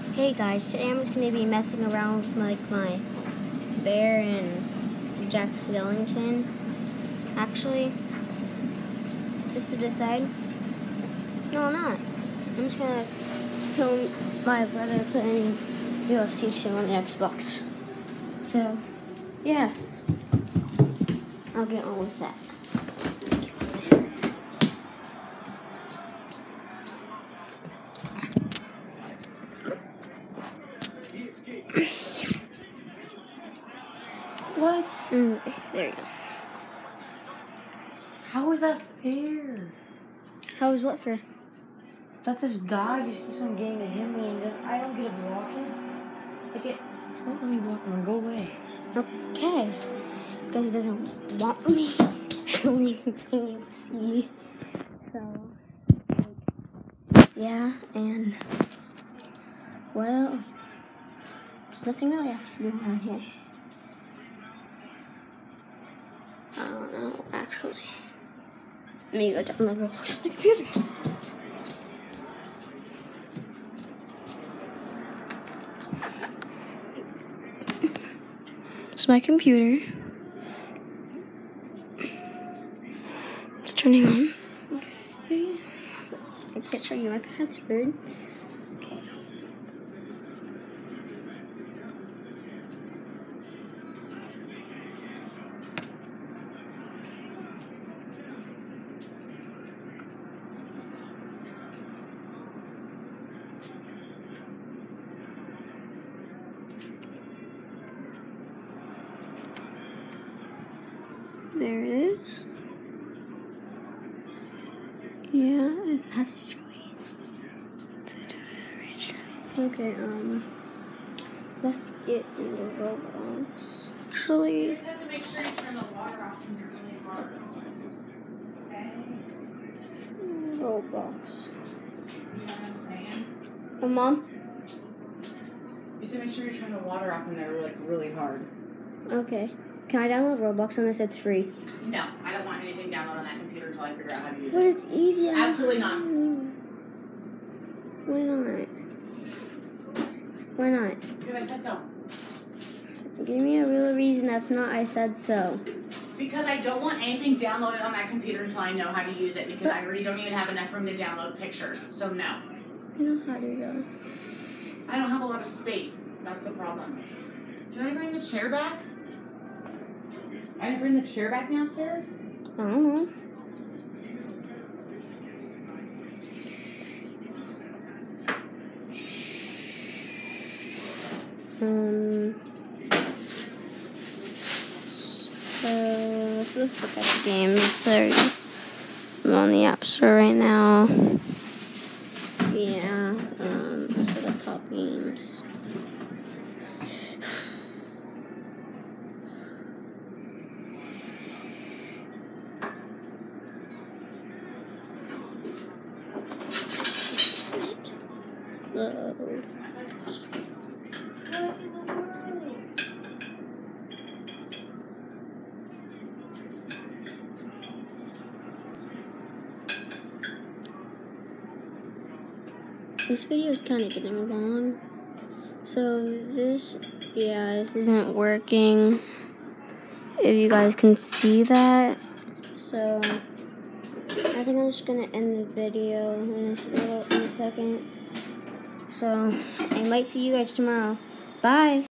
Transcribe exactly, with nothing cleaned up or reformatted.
Hey guys, today I'm just going to be messing around with like my bear and Jack Skellington. Actually, just to decide. No, I'm not. I'm just going to film my brother playing U F C two on the Xbox. So, yeah. I'll get on with that. What? Mm, there you go. How is that fair? How was what for? That this guy just keeps on getting to hit me and just, I don't get to block him. Like it, don't let me block him. Go away. Okay. Because he doesn't want me leaving U F C. So, yeah, and, well, nothing really else to do around here. I don't know, actually. Let me go download Roblox on the computer. It's my computer. It's turning on. Okay. I can't show you my password. Okay. There it is. Yeah, it has to show me. Okay, um, let's get into Roblox. Actually, You just have to make sure you turn the water off when you're really hard. Okay? Roblox. You know what I'm saying? Oh, Mom? You have to make sure you turn the water off when they're like really hard. Okay. Can I download Roblox on this? It's free. No, I don't want anything downloaded on that computer until I figure out how to use But it. it's easy. Absolutely not. Why not? Why not? Because I said so. Give me a real reason that's not I said so. Because I don't want anything downloaded on that computer until I know how to use it. Because I already don't even have enough room to download pictures. So no. You know how to go. I don't have a lot of space. That's the problem. Did I bring the chair back? I didn't bring the chair back downstairs? I don't know. Um, so, so let's look at the games. There we go. I'm on the App Store right now. Yeah, um, those are the top games. Load. This video is kind of getting long, so this, yeah, this isn't working, if you guys can see that. So I think I'm just gonna end the video in a, in a second. So I might see you guys tomorrow. Bye.